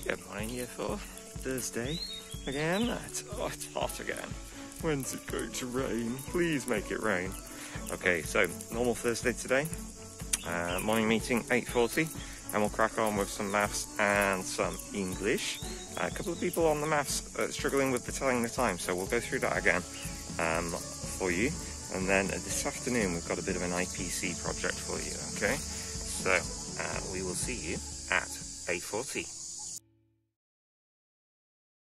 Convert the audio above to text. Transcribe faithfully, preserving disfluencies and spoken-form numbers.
Good morning, year four. Thursday again. It's, oh, it's hot again. When's it going to rain? Please make it rain. Okay, so normal Thursday today. Uh, morning meeting eight forty, and we'll crack on with some maths and some English. Uh, a couple of people on the maths uh, struggling with the telling the time, so we'll go through that again um, for you. And then uh, this afternoon we've got a bit of an I P C project for you. Okay, so uh, we will see you at eight forty.